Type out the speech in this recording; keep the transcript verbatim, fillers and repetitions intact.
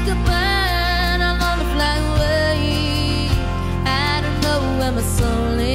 like a bird, I wanna fly away. I don't know where my soul is.